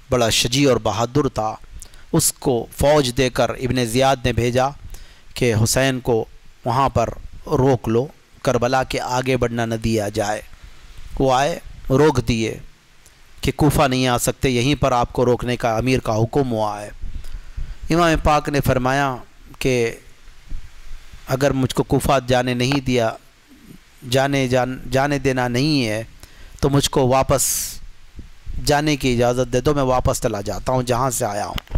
بڑا شجیع اور بہادر تھا، اس کو فوج دے کر ابن زیاد نے بھیجا کہ حسین کو وہاں پر روک لو، کربلا کے آگے بڑھنا نہ دیا جائے۔ وہ آئے، روک دیے کہ کوفہ نہیں آ سکتے، یہیں پر آپ کو روکنے کا امیر کا حکم ہوا ہے۔ امام پاک نے فرمایا کہ اگر مجھ کو کوفہ جانے نہیں دیا، جانے دینا نہیں ہے تو مجھ کو واپس جانے کی اجازت دے دو، میں واپس چلا جاتا ہوں جہاں سے آیا ہوں،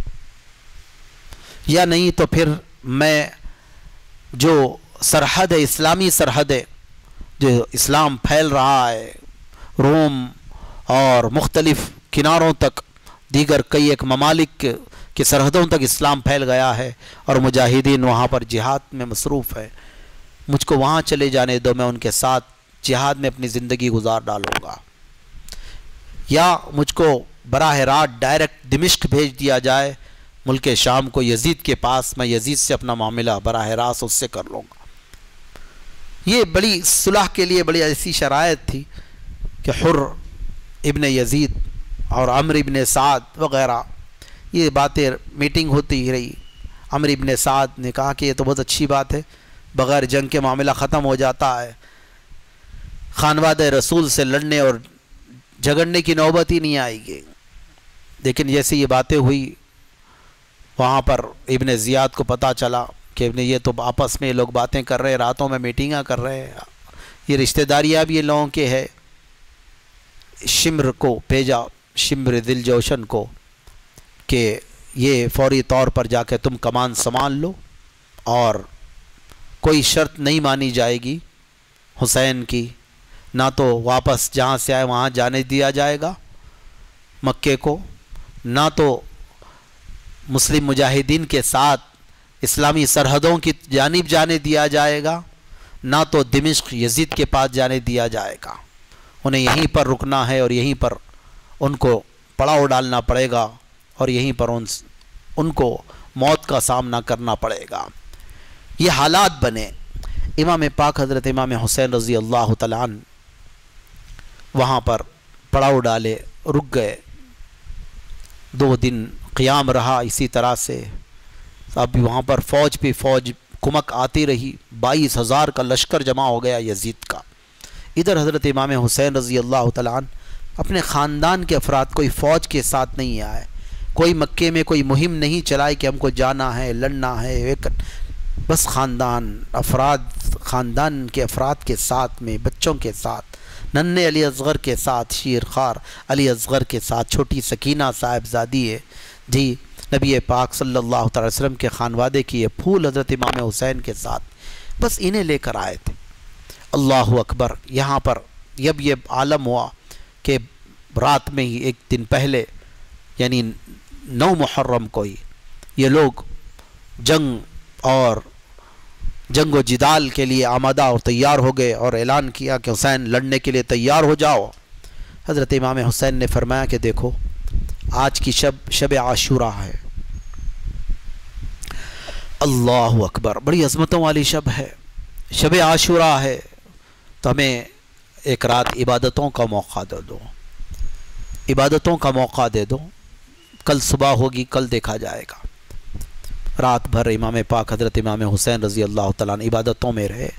یا نہیں تو پھر میں جو سرحد ہے، اسلامی سرحد ہے، جو اسلام پھیل رہا ہے روم اور مختلف کناروں تک، دیگر کئی ایک ممالک کی سرحدوں تک اسلام پھیل گیا ہے اور مجاہدین وہاں پر جہاد میں مصروف ہے، مجھ کو وہاں چلے جانے دو، میں ان کے ساتھ جہاد میں اپنی زندگی گزار ڈالوں گا، یا مجھ کو براہ راست ڈائریکٹ دمشق بھیج دیا جائے ملک شام کو، یزید کے پاس، میں یزید سے اپنا معاملہ براہ راست اس سے کر لوں گا۔ یہ بڑی صلح کے لیے بڑی ایسی شرائط تھی کہ حر ابن یزید اور عمرو ابن سعد وغیرہ، یہ باتیں میٹنگ ہوتی ہی رہی۔ عمرو ابن سعد نے کہا کہ یہ تو بہت اچھی بات ہے، بغیر جنگ کے معاملہ ختم ہو جاتا ہے، خانوادہ رسول سے لڑنے اور جھگڑنے کی نوبت ہی نہیں آئے گی۔ لیکن جیسے یہ باتیں ہوئی، وہاں پر ابن زیاد کو پتہ چلا کہ یہ تو آپس میں یہ لوگ باتیں کر رہے، راتوں میں میٹنگاں کر رہے ہیں، یہ رشتہ داریاں بھی یہ لوگوں کے ہے۔ شمر کو بھیجا، شمر دل جوشن کو، کہ یہ فوری طور پر جا کے تم کمان سنبھال لو اور کوئی شرط نہیں مانی جائے گی حسین کی، نہ تو واپس جہاں سے آئے وہاں جانے دیا جائے گا مکے کو، نہ تو مسلم مجاہدین کے ساتھ اسلامی سرحدوں کی جانب جانے دیا جائے گا، نہ تو دمشق یزید کے پاس جانے دیا جائے گا، انہیں یہیں پر رکنا ہے اور یہیں پر ان کو پڑاؤ ڈالنا پڑے گا اور یہیں پر ان کو موت کا سامنا کرنا پڑے گا۔ یہ حالات بنے۔ امام پاک حضرت امام حسین رضی اللہ تعالیٰ عنہ وہاں پر پڑاؤ ڈالے، رک گئے، 2 دن قیام رہا اسی طرح سے۔ اب وہاں پر فوج پہ فوج کمک آتی رہی، 22,000 کا لشکر جمع ہو گیا یزید کا۔ ادھر حضرت امام حسین رضی اللہ تعالیٰ عنہ اپنے خاندان کے افراد، کوئی فوج کے ساتھ نہیں آئے، کوئی مکے میں کوئی مہم نہیں چلائی کہ ہم کو جانا ہے، لڑنا ہے، بس خاندان کے افراد کے ساتھ میں، بچوں کے ساتھ، ننھے علی اصغر کے ساتھ، شیر خار علی اصغر کے ساتھ، چھوٹی سکینہ صاحبزادی ہے جی، نبی پاک صلی اللہ علیہ وسلم کے خانوادے کی یہ پھول حضرت امام حسین کے ساتھ، بس انہیں لے کر آئے تھے۔ اللہ اکبر۔ یہاں پر جب یہ عالم ہوا کہ رات میں ہی 1 دن پہلے، یعنی 9 محرم کو ہی یہ لوگ جنگ و جدال کے لیے آمادہ اور تیار ہو گئے اور اعلان کیا کہ حسین لڑنے کے لیے تیار ہو جاؤ۔ حضرت امام حسین نے فرمایا کہ دیکھو آج کی شب عاشوراء ہے، اللہ اکبر، بڑی عظمتوں والی شب ہے، شب عاشوراء ہے، تو ہمیں ایک رات عبادتوں کا موقع دے دو، عبادتوں کا موقع دے دو، کل صبح ہوگی، کل دیکھا جائے گا۔ رات بھر امام پاک حضرت امام حسین رضی اللہ تعالیٰ عنہ عبادتوں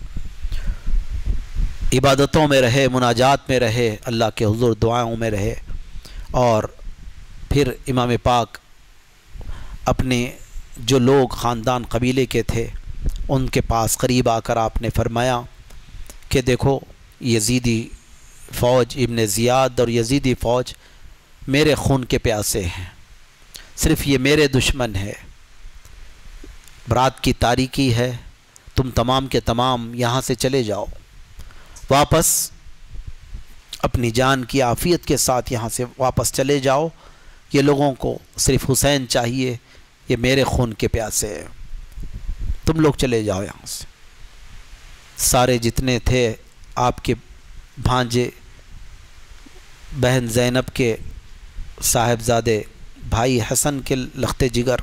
میں رہے، مناجات میں رہے، اللہ کے حضور دعاؤں میں رہے، اور پھر امام پاک اپنے جو لوگ خاندان قبیلے کے تھے ان کے پاس قریب آ کر آپ نے فرمایا کہ دیکھو یزیدی فوج، ابن زیاد اور یزیدی فوج میرے خون کے پیاسے ہیں، صرف یہ میرے دشمن ہے، رات کی تاریکی ہے، تم تمام کے تمام یہاں سے چلے جاؤ، واپس اپنی جان کی عافیت کے ساتھ یہاں سے واپس چلے جاؤ، یہ لوگوں کو صرف حسین چاہیے، یہ میرے خون کے پیاسے ہیں، تم لوگ چلے جاؤ یہاں سے۔ سارے جتنے تھے آپ کے بھانجے، بہن زینب کے صاحبزادے، بھائی حسن کے لخت جگر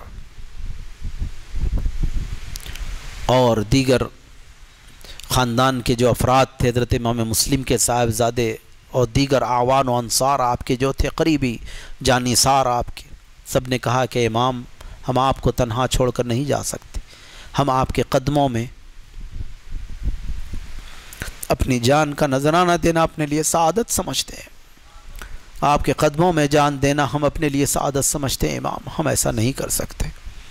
اور دیگر خاندان کے جو افراد تھے، حضرت امام مسلم کے صاحبزادے اور دیگر اعوان و انصار آپ کے جو تھے قریبی جانثار آپ کے، سب نے کہا کہ امام ہم آپ کو تنہا چھوڑ کر نہیں جا سکتے، ہم آپ کے قدموں میں اپنی جان کا نذرانہ دینا اپنے لیے سعادت سمجھتے ہیں، آپ کے قدموں میں جان دینا ہم اپنے لیے سعادت سمجھتے ہیں امام، ہم ایسا نہیں کر سکتے۔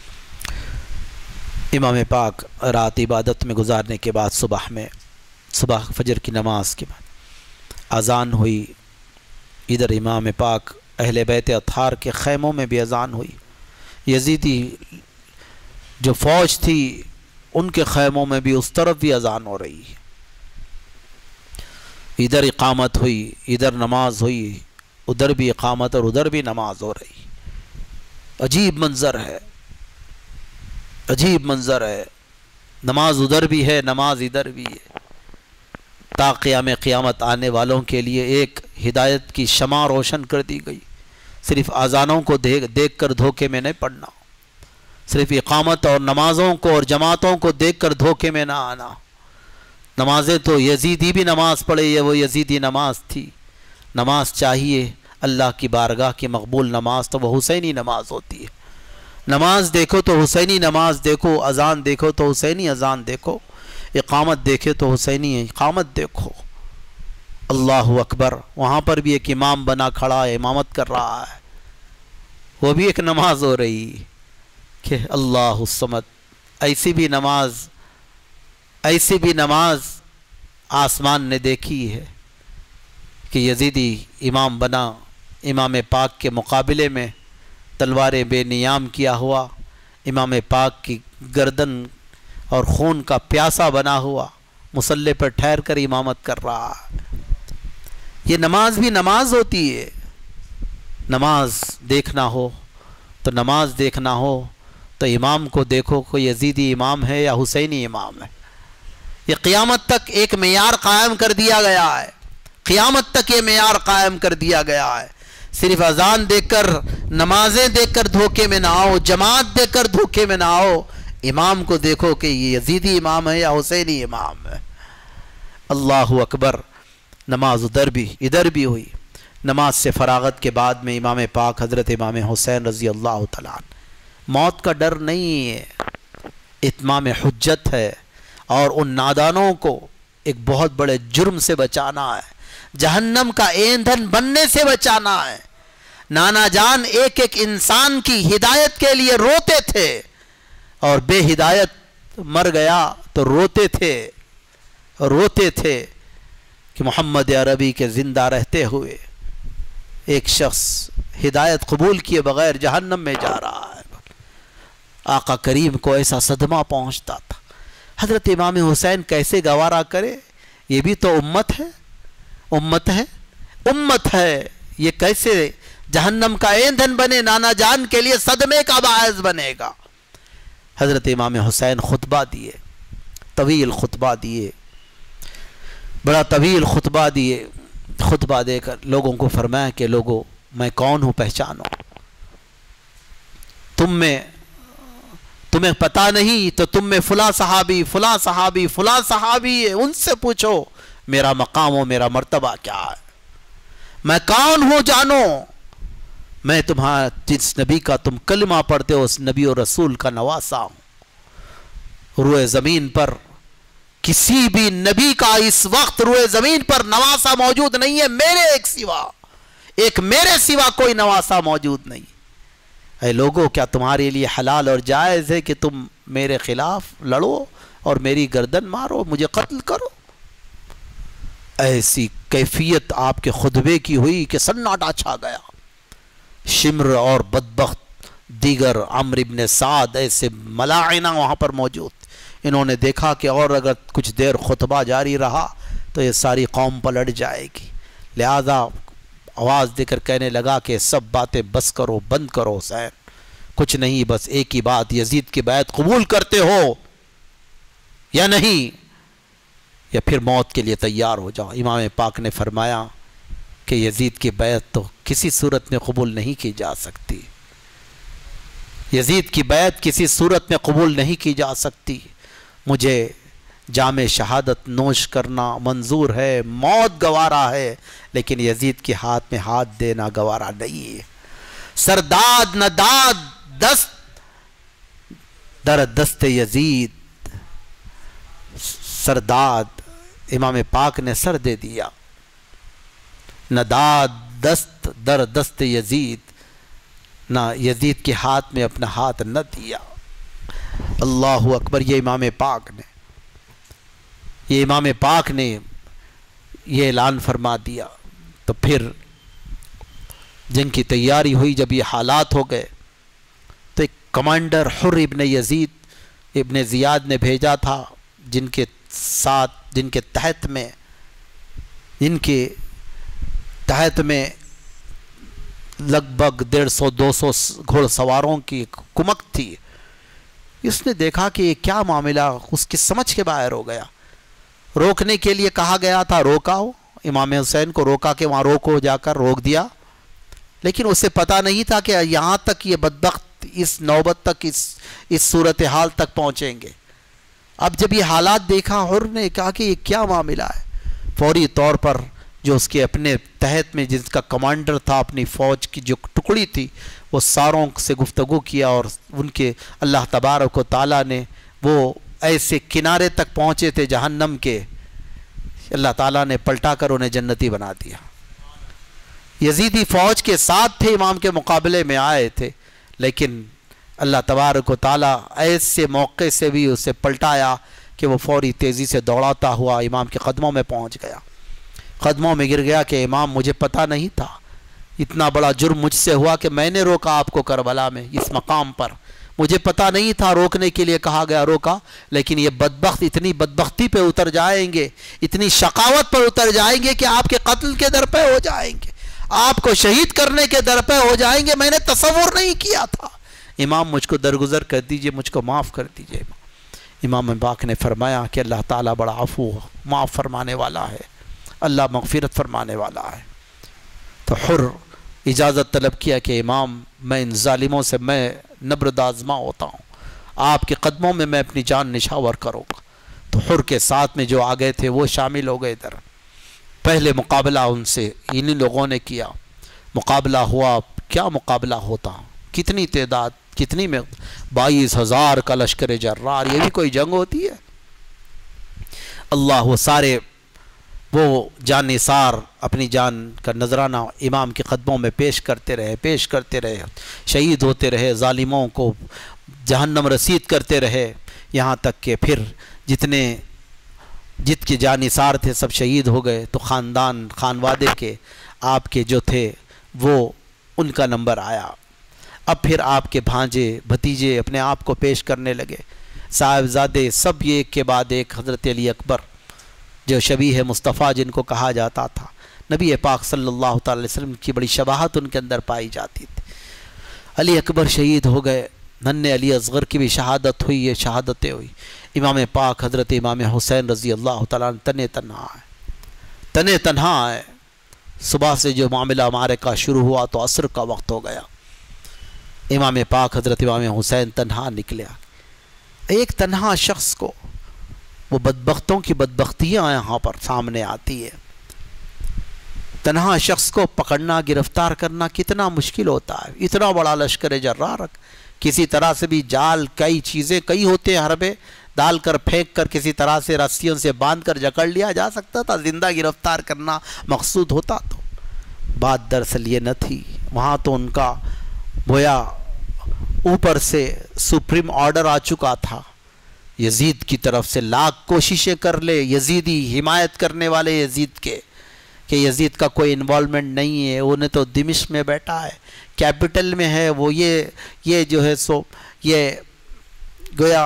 امام پاک رات عبادت میں گزارنے کے بعد صبح فجر کی نماز کے بعد اذان ہوئی، ادھر امام پاک اہل بیت اطہار کے خیموں میں بھی اذان ہوئی، یزیدی جو فوج تھی ان کے خیموں میں بھی اس طرف بھی اذان ہو رہی ہے، ادھر اقامت ہوئی، ادھر نماز ہوئی، ادھر بھی اقامت اور ادھر بھی نماز ہو رہی۔ عجیب منظر ہے، عجیب منظر ہے، نماز ادھر بھی ہے، نماز ادھر بھی ہے۔ تا قیامت آنے والوں کے لیے ایک ہدایت کی شمع روشن کر دی گئی، صرف اذانوں کو دیکھ کر دھوکے میں نہیں پڑنا، صرف اقامت اور نمازوں کو اور جماعتوں کو دیکھ کر دھوکے میں نہ آنا۔ نمازیں تو یزیدی بھی نماز پڑھے، یہ وہ یزیدی نماز تھی، نماز چاہیے اللہ کی بارگاہ کی مقبول نماز تو وہ حسینی نماز ہوتی ہے۔ نماز دیکھو تو حسینی نماز دیکھو، اذان دیکھو تو حسینی اذان دیکھو، اقامت دیکھے تو حسینی اقامت دیکھو۔ اللہ اکبر، وہاں پر بھی ایک امام بنا کھڑا ہے، امامت کر رہا ہے، وہ بھی ایک نماز ہو رہی کہ اللہ الصمد۔ ایسی بھی نماز آسمان نے دیکھی ہے کہ یزیدی امام بنا، امام پاک کے مقابلے میں تلواریں بے نیام کیا ہوا، امام پاک کی گردن اور خون کا پیاسا بنا ہوا مصلی پر ٹھہر کر امامت کر رہا ہے۔ یہ نماز بھی نماز ہوتی ہے، نماز دیکھنا ہو تو نماز دیکھنا ہو تو امام کو دیکھو، کوئی یزیدی امام ہے یا حسینی امام ہے۔ یہ قیامت تک ایک معیار قائم کر دیا گیا ہے، قیامت تک یہ معیار قائم کر دیا گیا ہے۔ صرف اذان دیکھ کر، نمازیں دیکھ کر دھوکے میں نہ آؤ، جماعت دیکھ کر دھوکے میں نہ آؤ، امام کو دیکھو کہ یہ یزیدی امام ہے یا حسینی امام ہے۔ اللہ اکبر، نماز ادھر بھی ہوئی۔ نماز سے فراغت کے بعد میں امام پاک حضرت امام حسین رضی اللہ تعالیٰ عنہ، موت کا ڈر نہیں ہے، اتمام حجت ہے، اور ان نادانوں کو ایک بہت بڑے جرم سے بچانا ہے، جہنم کا ایندھن بننے سے بچانا ہے۔ نانا جان ایک ایک انسان کی ہدایت کے لیے روتے تھے، اور بے ہدایت مر گیا تو روتے تھے کہ محمد عربی کے زندہ رہتے ہوئے ایک شخص ہدایت قبول کیے بغیر جہنم میں جا رہا ہے۔ آقا کریم کو ایسا صدمہ پہنچتا تھا، حضرت امام حسین کیسے گوارا کرے، یہ بھی تو امت ہے، یہ کیسے جہنم کا ایندھن بنے، نانا جان کے لیے صدمے کا باعث بنے گا۔ حضرت امام حسین خطبہ دیے، طویل خطبہ دیے، بڑا طویل خطبہ دیے، خطبہ دے کر لوگوں کو فرمایا کہ لوگوں، میں کون ہوں پہچانو، تمہیں پتہ نہیں تو تم میں فلاں صحابی ہے، ان سے پوچھو میرا مقام و میرا مرتبہ کیا ہے، میں کون ہوں جانو، میں تمہارا جس نبی کا تم کلمہ پڑھتے ہو اس نبی و رسول کا نواسا ہوں۔ روئے زمین پر کسی بھی نبی کا اس وقت روئے زمین پر نواسا موجود نہیں ہے، میرے سوا کوئی نواسا موجود نہیں۔ اے لوگوں، کیا تمہارے لیے حلال اور جائز ہے کہ تم میرے خلاف لڑو اور میری گردن مارو، مجھے قتل کرو؟ ایسی کیفیت آپ کے خطبے کی ہوئی کہ سناٹا چھا گیا۔ شمر اور بدبخت دیگر عمرو بن سعد ایسے ملاعنہ وہاں پر موجود، انہوں نے دیکھا کہ اور اگر کچھ دیر خطبہ جاری رہا تو یہ ساری قوم پلٹ جائے گی، لہذا آواز دے کر کہنے لگا کہ سب باتیں بس کرو، بند کرو حسین، کچھ نہیں، بس ایک ہی بات، یزید کی بیعت قبول کرتے ہو یا نہیں، یا پھر موت کے لیے تیار ہو جاؤ۔ امام پاک نے فرمایا کہ یزید کی بیعت تو کسی صورت میں قبول نہیں کی جا سکتی، یزید کی بیعت کسی صورت میں قبول نہیں کی جا سکتی، مجھے جام شہادت نوش کرنا منظور ہے، موت گوارا ہے، لیکن یزید کے ہاتھ میں ہاتھ دینا گوارا نہیں ہے۔ سرداد نداد دست در دست یزید، سرداد امام پاک نے سر دے دیا، نداد دست در دست یزید، نہ یزید کے ہاتھ میں اپنا ہاتھ نہ دیا۔ اللہ اکبر، یہ امام پاک نے یہ اعلان فرما دیا۔ تو پھر جنگ کی تیاری ہوئی، جب یہ حالات ہو گئے تو ایک کمانڈر حر ابن یزید ابن زیاد نے بھیجا تھا، جن کے تحت میں لگ بھگ 150-200 گھوڑ سواروں کی کمک تھی۔ اس نے دیکھا کہ یہ کیا معاملہ، اس کی سمجھ کے باہر ہو گیا۔ روکنے کے لیے کہا گیا تھا، روکاؤ، امام حسین کو روکا کہ وہاں روکو، جا کر روک دیا، لیکن اسے پتہ نہیں تھا کہ یہاں تک یہ بدبخت اس نوبت تک اس صورتحال تک پہنچیں گے۔ اب جب یہ حالات دیکھا، حر نے کہا کہ یہ کیا معاملہ ہے، فوری طور پر جو اس کے اپنے تحت میں جس کا کمانڈر تھا، اپنی فوج کی جو ٹکڑی تھی، وہ ساروں سے گفتگو کیا، اور ان کے اللہ تبارک و تعالیٰ نے وہ ایسے کنارے تک پہنچے تھے جہنم کے، اللہ تعالیٰ نے پلٹا کر انہیں جنتی بنا دیا۔ یزیدی فوج کے ساتھ تھے، امام کے مقابلے میں آئے تھے، لیکن اللہ تبارک و تعالیٰ ایسے موقع سے بھی اسے پلٹایا کہ وہ فوری تیزی سے دوڑاتا ہوا امام کے قدموں میں پہنچ گیا، قدموں میں گر گیا کہ امام مجھے پتہ نہیں تھا، اتنا بڑا جرم مجھ سے ہوا کہ میں نے روکا آپ کو کربلا میں اس مقام پر، مجھے پتہ نہیں تھا، روکنے کے لیے کہا گیا روکا، لیکن یہ بدبخت اتنی بدبختی پہ اتر جائیں گے، اتنی شقاوت پر اتر جائیں گے کہ آپ کے قتل کے در پہ ہو جائیں گے، آپ کو شہید کرنے کے در پہ ہو جائیں گے، میں نے تصور نہیں کیا تھا، امام مجھ کو درگزر کر دیجئے، مجھ کو معاف کر دیجئے۔ امام پاک نے فرمایا کہ اللہ تعالیٰ بڑا عفو معاف فرمانے والا ہے، اللہ مغفرت فرمانے والا ہے۔ تو حر اجازت طلب کیا کہ امام، میں ان ظالموں سے میں نبرد آزما ہوتا ہوں، آپ کے قدموں میں میں اپنی جان نشاور کروں گا۔ تو حر کے ساتھ میں جو آگئے تھے وہ شامل ہو گئے ادھر۔ پہلے مقابلہ ان سے انہی لوگوں نے کیا، مقابلہ ہوا، کیا مقابلہ ہوتا، کتنی تعداد، کتنی میں 22,000 کا لشکر جرار، یہ بھی کوئی جنگ ہوتی ہے؟ اللہ، وہ سارے وہ جان نثار اپنی جان کا نذرانہ امام کے قدموں میں پیش کرتے رہے، شہید ہوتے رہے، ظالموں کو جہنم رسید کرتے رہے، یہاں تک کہ پھر جت کے جان نثار تھے سب شہید ہو گئے۔ تو خانوادے کے آپ کے جو تھے وہ ان کا نمبر آیا۔ اب پھر آپ کے بھانجے بھتیجے اپنے آپ کو پیش کرنے لگے، صاحبزادے سب یہ ایک کے بعد ایک، حضرت علی اکبر جو شبیہ مصطفیٰ جن کو کہا جاتا تھا، نبی پاک صلی اللہ تعالی وسلم کی بڑی شباہت ان کے اندر پائی جاتی تھی۔ علی اکبر شہید ہو گئے، ننھے علی اصغر کی بھی شہادت ہوئی، یہ شہادتیں ہوئی۔ امام پاک حضرت امام حسین رضی اللہ تعالیٰ تنے تنہا آئے۔ صبح سے جو معاملہ معرکہ شروع ہوا تو عصر کا وقت ہو گیا، امام پاک حضرت امام حسین تنہا نکلے۔ ایک تنہا شخص کو وہ بدبختوں کی بدبختیاں یہاں پر سامنے آتی ہے، تنہا شخص کو پکڑنا، گرفتار کرنا کتنا مشکل ہوتا ہے۔ اتنا بڑا لشکر جرار، کسی طرح سے بھی جال، کئی چیزیں، کئی ہوتے ہیں حربے، ڈال کر پھینک کر کسی طرح سے رسیوں سے باندھ کر جکڑ لیا جا سکتا تھا، زندہ گرفتار کرنا مقصود ہوتا۔ تو بات دراصل یہ نہ تھی، وہاں تو ان کا گویا اوپر سے سپریم آرڈر آ چکا تھا، یزید کی طرف سے لاکھ کوششیں کر لے یزیدی حمایت کرنے والے یزید کے، کہ یزید کا کوئی انوالومنٹ نہیں ہے، انہیں تو دمشق میں بیٹھا ہے، کیپٹل میں ہے، وہ یہ جو ہے سو یہ گویا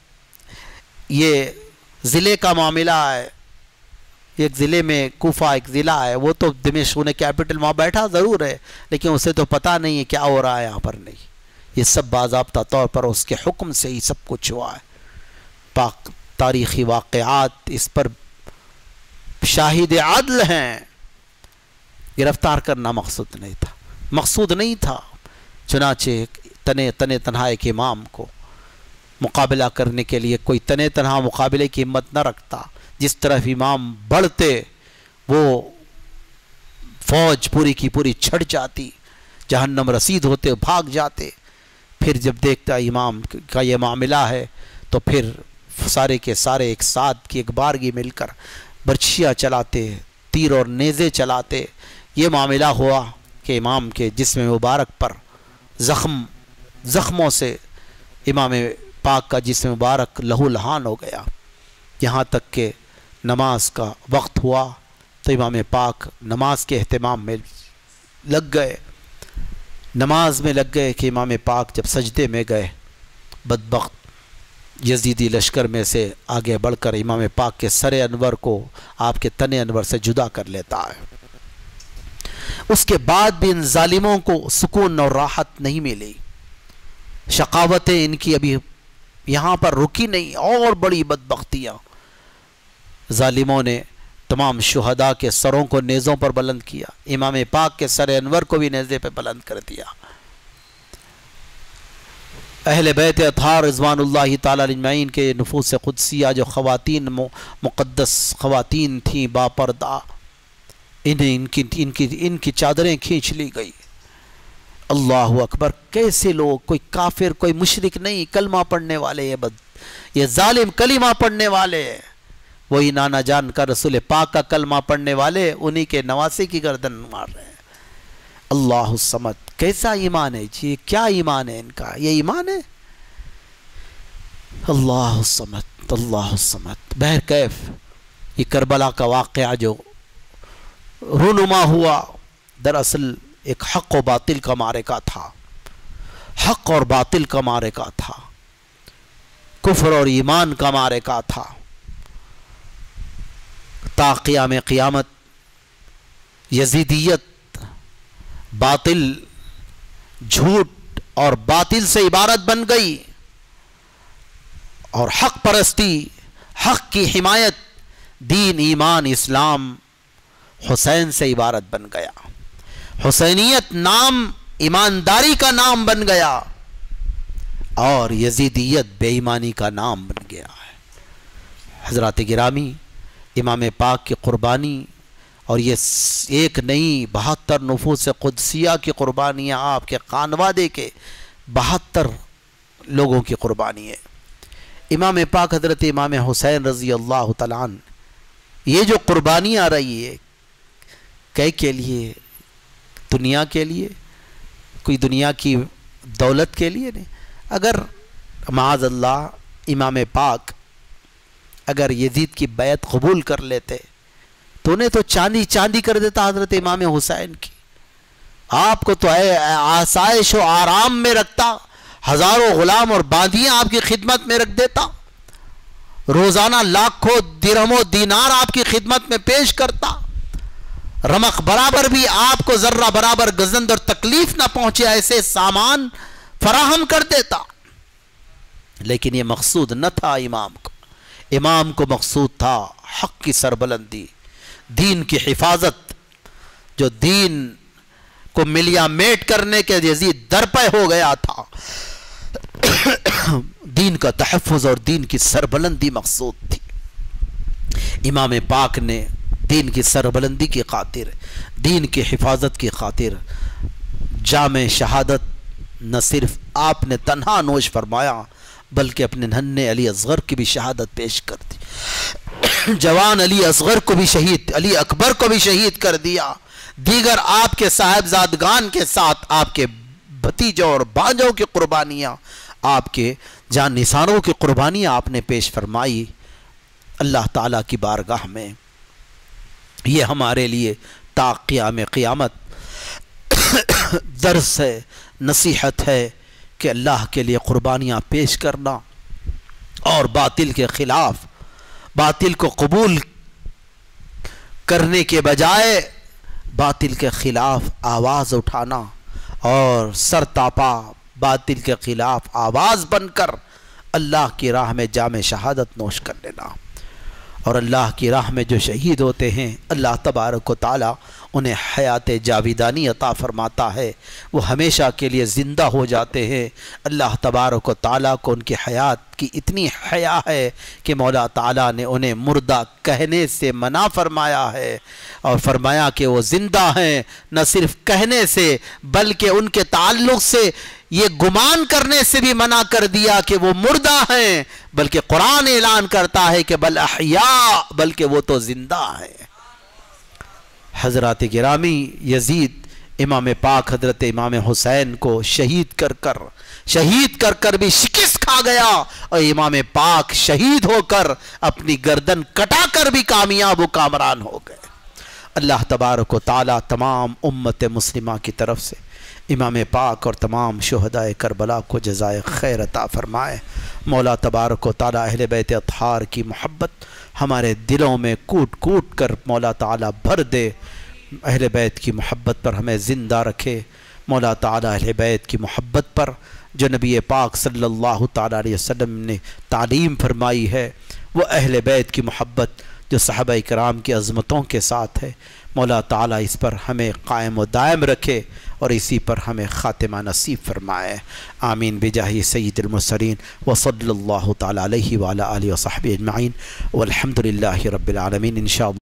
یہ ضلع کا معاملہ ہے، ایک ضلع میں کوفہ ایک ضلع ہے، وہ تو دمشق انہیں کیپٹل وہاں بیٹھا ضرور ہے، لیکن اسے تو پتہ نہیں ہے کیا ہو رہا ہے یہاں پر، نہیں، یہ سب باضابطہ طور پر اس کے حکم سے ہی سب کچھ ہوا ہے۔ پاک تاریخی واقعات اس پر شاہد عدل ہیں۔ گرفتار کرنا مقصود نہیں تھا، چنانچہ تنہا ایک امام کو مقابلہ کرنے کے لیے کوئی تنے تنہا مقابلے کی ہمت نہ رکھتا، جس طرف امام بڑھتے وہ فوج پوری کی پوری چھڑ جاتی، جہنم رسید ہوتے بھاگ جاتے۔ پھر جب دیکھتا امام کا یہ معاملہ ہے تو پھر سارے کے سارے ایک ساتھ کی ایک بارگی مل کر برچھیاں چلاتے، تیر اور نیزے چلاتے۔ یہ معاملہ ہوا کہ امام کے جسم مبارک پر زخموں سے امام پاک کا جسم مبارک لہو لہان ہو گیا، یہاں تک کہ نماز کا وقت ہوا تو امام پاک نماز کے اہتمام میں لگ گئے، نماز میں لگ گئے کہ امام پاک جب سجدے میں گئے، بدبخت یزیدی لشکر میں سے آگے بڑھ کر امام پاک کے سر انور کو آپ کے تن انور سے جدا کر لیتا ہے۔ اس کے بعد بھی ان ظالموں کو سکون اور راحت نہیں ملی، شقاوتیں ان کی ابھی یہاں پر رکی نہیں، اور بڑی بدبختیاں۔ ظالموں نے تمام شہداء کے سروں کو نیزوں پر بلند کیا، امام پاک کے سر انور کو بھی نیزے پہ بلند کر دیا۔ اہل بیت اطہار رضوان اللہ تعالی اجمعین کے نفوس قدسیہ جو خواتین مقدس خواتین تھیں باپردہ، ان کی چادریں کھینچ لی گئی۔ اللہ اکبر، کیسے لوگ، کوئی کافر کوئی مشرک نہیں، کلمہ پڑھنے والے، یہ ظالم کلمہ پڑھنے والے، وہی نانا جان کا رسول پاک کا کلمہ پڑھنے والے انہی کے نواسے کی گردن مار رہے ہیں۔ اللہ الصمد، کیسا ایمان ہے جی، کیا ایمان ہے ان کا، یہ ایمان ہے؟ اللہ الصمد، اللہ الصمد۔ بہرکیف یہ کربلا کا واقعہ جو رونما ہوا، دراصل ایک حق و باطل کا معرکہ تھا، حق اور باطل کا معرکہ تھا، کفر اور ایمان کا معرکہ تھا۔ تا قیام قیامت یزیدیت باطل، جھوٹ اور باطل سے عبارت بن گئی، اور حق پرستی، حق کی حمایت، دین ایمان اسلام حسین سے عبارت بن گیا۔ حسینیت نام ایمانداری کا نام بن گیا، اور یزیدیت بے ایمانی کا نام بن گیا ہے۔ حضرات گرامی، امام پاک کی قربانی، اور یہ ایک نہیں 72 نفوس قدسیہ کی قربانیاں، آپ کے خانوادے کے 72 لوگوں کی قربانی ہے۔ امام پاک حضرت امام حسین رضی اللہ تعالیٰ عنہ، یہ جو قربانی آ رہی ہے، کئی کے لیے؟ دنیا کے لیے؟ کوئی دنیا کی دولت کے لیے نہیں۔ اگر معاذ اللہ امام پاک اگر یزید کی بیعت قبول کر لیتے تو انہیں تو چاندی کر دیتا حضرت امام حسین کی، آپ کو تو آسائش و آرام میں رکھتا، ہزاروں غلام اور باندیاں آپ کی خدمت میں رکھ دیتا، روزانہ لاکھوں درہم و دینار آپ کی خدمت میں پیش کرتا، رمق برابر بھی آپ کو ذرہ برابر گزند اور تکلیف نہ پہنچے ایسے سامان فراہم کر دیتا۔ لیکن یہ مقصود نہ تھا امام کو مقصود تھا حق کی سربلندی، دین کی حفاظت۔ جو دین کو ملیا میٹ کرنے کے یزید درپے ہو گیا تھا، دین کا تحفظ اور دین کی سربلندی مقصود تھی۔ امام پاک نے دین کی سربلندی کی خاطر، دین کی حفاظت کی خاطر جام شہادت نہ صرف آپ نے تنہا نوش فرمایا بلکہ اپنے ننھے علی اصغر کی بھی شہادت پیش کر دی، جوان علی اصغر کو بھی شہید، علی اکبر کو بھی شہید کر دیا، دیگر آپ کے صاحبزادگان کے ساتھ آپ کے بھتیجوں اور بھانجوں کی قربانیاں، آپ کے جان نثاروں کی قربانیاں آپ نے پیش فرمائی اللہ تعالیٰ کی بارگاہ میں۔ یہ ہمارے لیے تا قیام قیامت درس ہے، نصیحت ہے کہ اللہ کے لیے قربانیاں پیش کرنا، اور باطل کے خلاف، باطل کو قبول کرنے کے بجائے باطل کے خلاف آواز اٹھانا، اور سر تاپا باطل کے خلاف آواز بن کر اللہ کی راہ میں جام شہادت نوش کر لینا۔ اور اللہ کی راہ میں جو شہید ہوتے ہیں اللہ تبارک و تعالی انہیں حیات جاویدانی عطا فرماتا ہے، وہ ہمیشہ کے لیے زندہ ہو جاتے ہیں۔ اللہ تبارک و تعالیٰ کو ان کی حیات کی اتنی حیا ہے کہ مولا تعالیٰ نے انہیں مردہ کہنے سے منع فرمایا ہے، اور فرمایا کہ وہ زندہ ہیں، نہ صرف کہنے سے بلکہ ان کے تعلق سے یہ گمان کرنے سے بھی منع کر دیا کہ وہ مردہ ہیں، بلکہ قرآن اعلان کرتا ہے کہ بل احیاء، بلکہ وہ تو زندہ ہیں۔ حضرات گرامی، یزید امام پاک حضرت امام حسین کو شہید کر بھی شکست کھا گیا، اور امام پاک شہید ہو کر اپنی گردن کٹا کر بھی کامیاب و کامران ہو گئے۔ اللہ تبارک و تعالیٰ تمام امت مسلمہ کی طرف سے امام پاک اور تمام شہداء کربلا کو جزائے خیر عطا فرمائے۔ مولا تبارک و تعالیٰ اہل بیت اطہار کی محبت ہمارے دلوں میں کوٹ کوٹ کر مولا تعالیٰ بھر دے، اہل بیت کی محبت پر ہمیں زندہ رکھے۔ مولا تعالیٰ اہل بیت کی محبت پر جو نبی پاک صلی اللہ تعالیٰ علیہ وسلم نے تعلیم فرمائی ہے، وہ اہل بیت کی محبت جو صحابہ کرام کی عظمتوں کے ساتھ ہے، مولا تعالیٰ اس پر ہمیں قائم و دائم رکھے اور اسی پر ہمیں خاتمہ نصیب فرمائے۔ آمین بجاہ سید المرسلین وصلی اللہ تعالیٰ علیہ وعلی آلہ وصحبہ اجمعین والحمد للہ رب العالمین۔ انشاءاللہ